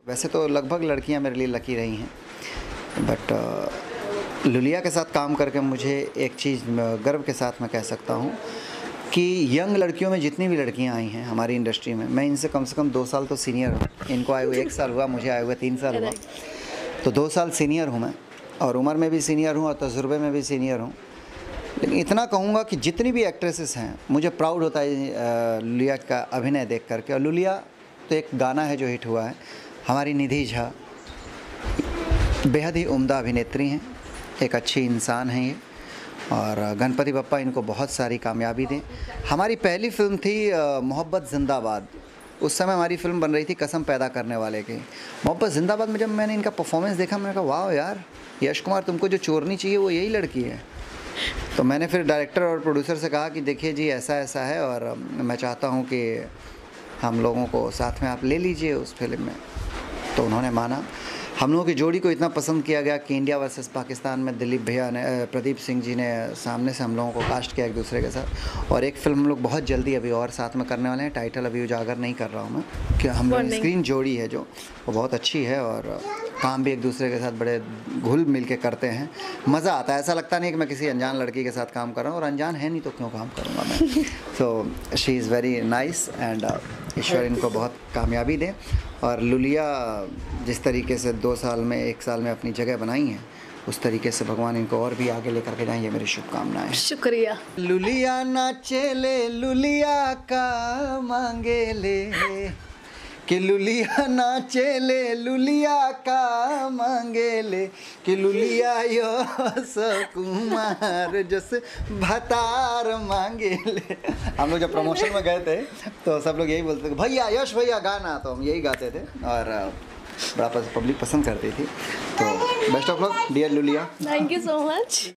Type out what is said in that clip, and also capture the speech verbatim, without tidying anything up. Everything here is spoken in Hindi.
वैसे तो लगभग लड़कियां मेरे लिए लकी रही हैं, बट लुलिया के साथ काम करके मुझे एक चीज़ गर्व के साथ मैं कह सकता हूं कि यंग लड़कियों में जितनी भी लड़कियां आई हैं हमारी इंडस्ट्री में, मैं इनसे कम से कम दो साल तो सीनियर हूँ। इनको आए हुए एक साल हुआ, मुझे आए हुए तीन साल हुआ, तो दो साल सीनियर हूँ मैं, और उम्र में भी सीनियर हूँ और तजुर्बे में भी सीनियर हूँ। लेकिन इतना कहूँगा कि जितनी भी एक्ट्रेसेस हैं, मुझे प्राउड होता है लुलिया का अभिनय देख करके। और लुलिया तो एक गाना है जो हिट हुआ है, हमारी निधि झा बेहद ही उम्दा अभिनेत्री हैं, एक अच्छी इंसान हैं ये, और गणपति बप्पा इनको बहुत सारी कामयाबी दें। हमारी पहली फिल्म थी मोहब्बत जिंदाबाद, उस समय हमारी फिल्म बन रही थी कसम पैदा करने वाले की। मोहब्बत जिंदाबाद में जब मैंने इनका परफॉर्मेंस देखा, मैंने कहा वाह यार, यश कुमार तुमको जो चोरनी चाहिए वो यही लड़की है। तो मैंने फिर डायरेक्टर और प्रोड्यूसर से कहा कि देखिए जी ऐसा ऐसा है, और मैं चाहता हूँ कि हम लोगों को साथ में आप ले लीजिए उस फिल्म में। तो उन्होंने माना। हम लोगों की जोड़ी को इतना पसंद किया गया कि इंडिया वर्सेस पाकिस्तान में दिलीप भैया ने, प्रदीप सिंह जी ने सामने से हम लोगों को कास्ट किया एक दूसरे के साथ। और एक फिल्म हम लोग बहुत जल्दी अभी और साथ में करने वाले हैं, टाइटल अभी उजागर नहीं कर रहा हूँ मैं, कि हम लोग स्क्रीन जोड़ी है जो वो बहुत अच्छी है, और काम भी एक दूसरे के साथ बड़े घुल मिल के करते हैं। मज़ा आता है, ऐसा लगता नहीं कि मैं किसी अनजान लड़की के साथ काम कर रहा हूँ, और अनजान है नहीं तो क्यों काम करूँगा मैं। So she is very nice, and ईश्वर इनको बहुत कामयाबी दें। और लुलिया जिस तरीके से दो साल में एक साल में अपनी जगह बनाई है, उस तरीके से भगवान इनको और भी आगे लेकर के जाएं, ये मेरी शुभकामनाएं। शुक्रिया। लुलिया नाचे ले लुलिया का मांगे ले, कि लुलिया नाचे ले लुलिया का मांगे ले, कि लुलिया यो सकुमार जस भतार मांगे ले। हम लोग जब प्रमोशन में गए थे तो सब लोग यही बोलते थे, भैया यश भैया गाना, तो हम यही गाते थे, और बड़ा पब्लिक पसंद करती थी। तो बेस्ट ऑफ लक डियर लुलिया। Thank you so much.